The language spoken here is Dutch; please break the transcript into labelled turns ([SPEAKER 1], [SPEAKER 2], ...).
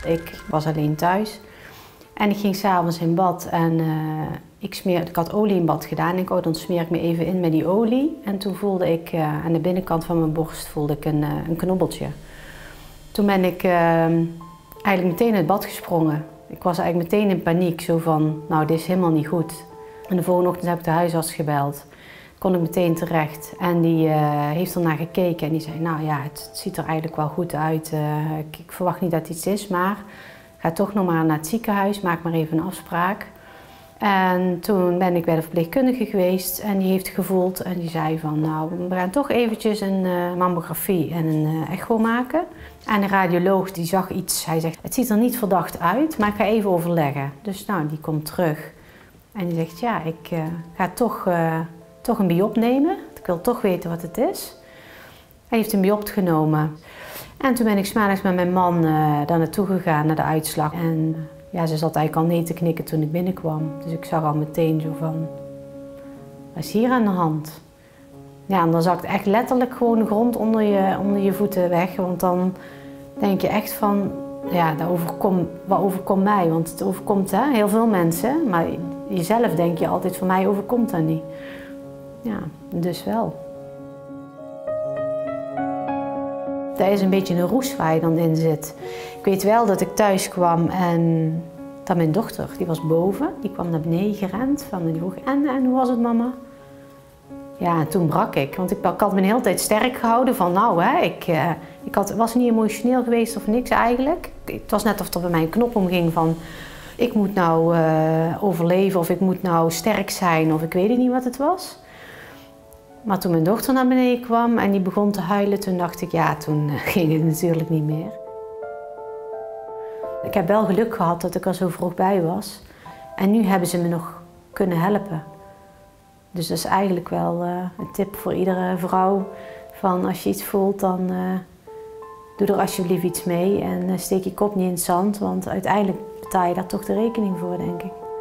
[SPEAKER 1] Ik was alleen thuis en ik ging 's avonds in bad en ik had olie in bad gedaan. En ik dan smeer ik me even in met die olie. En toen voelde ik aan de binnenkant van mijn borst voelde ik een knobbeltje. Toen ben ik eigenlijk meteen uit bad gesprongen. Ik was eigenlijk meteen in paniek, zo van, nou, dit is helemaal niet goed. En de volgende ochtend heb ik de huisarts gebeld. Kon ik meteen terecht. En die heeft ernaar gekeken en die zei, nou ja, het ziet er eigenlijk wel goed uit. Ik verwacht niet dat het iets is, maar ga toch nog maar naar het ziekenhuis, maak maar even een afspraak. En toen ben ik bij de verpleegkundige geweest en die heeft gevoeld en die zei van, nou, we gaan toch eventjes een mammografie en een echo maken. En de radioloog die zag iets, hij zegt, het ziet er niet verdacht uit, maar ik ga even overleggen. Dus nou, die komt terug en die zegt, ja, ik ga toch een biop nemen. Ik wil toch weten wat het is. Hij heeft een biop genomen. En toen ben ik 's middags met mijn man daar naartoe gegaan, naar de uitslag. En ja, ze zat eigenlijk al nee te knikken toen ik binnenkwam. Dus ik zag al meteen zo van, wat is hier aan de hand? Ja, en dan zakt echt letterlijk gewoon de grond onder je voeten weg. Want dan denk je echt van, ja, wat overkomt mij? Want het overkomt heel veel mensen. Maar jezelf denk je altijd, van mij overkomt dat niet. Ja, dus wel. Dat is een beetje een roes waar je dan in zit. Ik weet wel dat ik thuis kwam en dat mijn dochter, die was boven, die kwam naar beneden gerend. Die vroeg, en hoe was het, mama? Ja, en toen brak ik, want ik had me de hele tijd sterk gehouden van, nou, hè, ik was niet emotioneel geweest of niks eigenlijk. Het was net of er bij mij een knop omging van, ik moet nou overleven of ik moet nou sterk zijn of ik weet niet wat het was. Maar toen mijn dochter naar beneden kwam en die begon te huilen, toen dacht ik, ja, toen ging het natuurlijk niet meer. Ik heb wel geluk gehad dat ik er zo vroeg bij was. En nu hebben ze me nog kunnen helpen. Dus dat is eigenlijk wel een tip voor iedere vrouw. Van als je iets voelt, dan doe er alsjeblieft iets mee. En steek je kop niet in het zand, want uiteindelijk betaal je daar toch de rekening voor, denk ik.